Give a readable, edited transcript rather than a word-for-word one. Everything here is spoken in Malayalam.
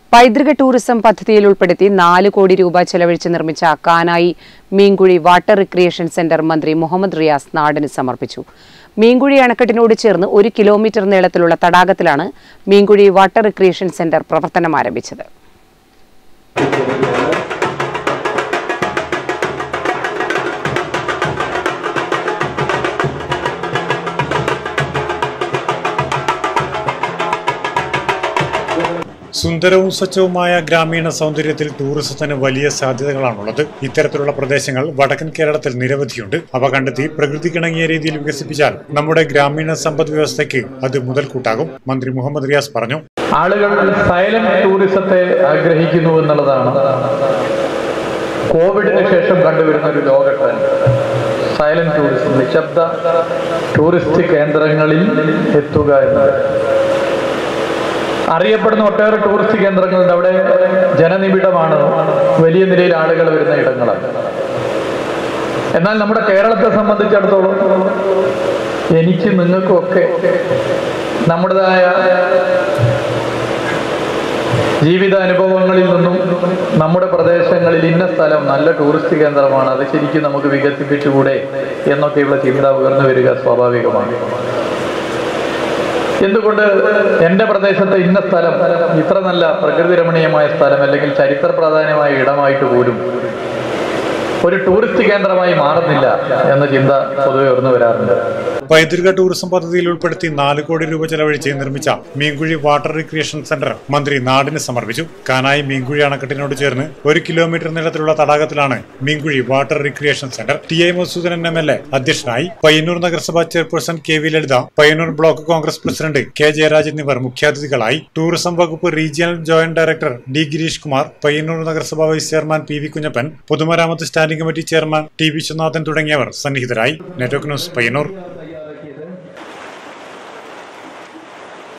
പൈതൃക ടൂറിസം പദ്ധതിയിൽ ഉൾപ്പെടുത്തി 4 കോടി രൂപ ചെലവഴിച്ച് നിർമ്മിച്ച Kanayi Meenkuzhi water recreation centre മന്ത്രി മുഹമ്മദ് റിയാസ് നാടിന് സമർപ്പിച്ചു. മീൻകുഴി അണക്കെട്ടിനോട് ചേർന്ന് 1 കിലോമീറ്റർ നീളത്തിലുള്ള തടാകത്തിലാണ് മീൻകുഴി വാട്ടർ റിക്രിയേഷൻ സെന്റർ പ്രവർത്തനം ആരംഭിച്ചത്. സുന്ദരവും സ്വച്ഛവുമായ ഗ്രാമീണ സൗന്ദര്യത്തിൽ ടൂറിസത്തിന് വലിയ സാധ്യതകളാണുള്ളത്. ഇത്തരത്തിലുള്ള പ്രദേശങ്ങൾ വടക്കൻ കേരളത്തിൽ നിരവധിയുണ്ട്. അവ കണ്ടെത്തി പ്രകൃതിക്കിണങ്ങിയ രീതിയിൽ വികസിപ്പിച്ചാൽ നമ്മുടെ ഗ്രാമീണ സമ്പദ് വ്യവസ്ഥയ്ക്ക് അത് മുതൽക്കൂട്ടാകും. മന്ത്രി മുഹമ്മദ് റിയാസ് പറഞ്ഞു. ആളുകൾ സൈലന്റ് ടൂറിസത്തെ ആഗ്രഹിക്കുന്നു എന്നുള്ളതാണ് കോവിഡിന് ശേഷം കണ്ടുവരുന്ന ഒരു ലോക ട്രെൻഡ്. സൈലന്റ് ടൂറിസം, നിശബ്ദ ടൂറിസ്റ്റ് കേന്ദ്രങ്ങളിൽ എത്തുക എന്നത്. അറിയപ്പെടുന്ന ഒട്ടേറെ ടൂറിസ്റ്റ് കേന്ദ്രങ്ങളുണ്ട്. അവിടെ ജനനിബിഡമാണ്, വലിയ നിലയിൽ ആളുകൾ വരുന്ന ഇടങ്ങളാണ്. എന്നാൽ നമ്മുടെ കേരളത്തെ സംബന്ധിച്ചിടത്തോളം എനിക്ക് നിങ്ങൾക്കൊക്കെ നമ്മുടേതായ ജീവിതാനുഭവങ്ങളിൽ നിന്നും നമ്മുടെ പ്രദേശങ്ങളിൽ ഇന്ന സ്ഥലം നല്ല ടൂറിസ്റ്റ് കേന്ദ്രമാണ്, അത് ശരിക്കും നമുക്ക് വികസിപ്പിച്ചുകൂടെ എന്നൊക്കെയുള്ള ചിന്ത ഉയർന്നു വരിക സ്വാഭാവികമാണ്. എന്തുകൊണ്ട് എൻ്റെ പ്രദേശത്തെ ഇന്ന സ്ഥലം ഇത്ര നല്ല പ്രകൃതി രമണീയമായ സ്ഥലം അല്ലെങ്കിൽ ചരിത്ര പ്രാധാന്യമായ ഇടമായിട്ട് പോലും ഒരു ടൂറിസ്റ്റ് കേന്ദ്രമായി മാറുന്നില്ല എന്ന ചിന്ത പൊതുവെ ഉയർന്നു വരാറുണ്ട്. പൈതൃക ടൂറിസം പദ്ധതിയിൽ ഉൾപ്പെടുത്തി 4 കോടി രൂപ ചെലവഴിച്ച് നിർമ്മിച്ച മീൻകുഴി വാട്ടർ റിക്രിയേഷൻ സെന്റർ മന്ത്രി നാടിന് സമർപ്പിച്ചു. കാനായി മീൻകുഴി അണക്കെട്ടിനോട് ചേർന്ന് 1 കിലോമീറ്റർ നീളത്തിലുള്ള തടാകത്തിലാണ് Meenkuzhi water recreation centre. T I. Madhusoodanan MLA അധ്യക്ഷനായി. പയ്യന്നൂർ നഗരസഭാ chairperson KV Lalitha, Payyanur block Congress president K Jayaraj എന്നിവർ മുഖ്യാതിഥികളായി. ടൂറിസം വകുപ്പ് regional joint director D Girish Kumar, Payyanur നഗരസഭാ വൈസ് ചെയർമാൻ PV കുഞ്ഞപ്പൻ, പൊതുമരാമത്ത് standing committee chairman T Viswanathan തുടങ്ങിയവർ സന്നിഹിതരായി. Network news, Payyanur.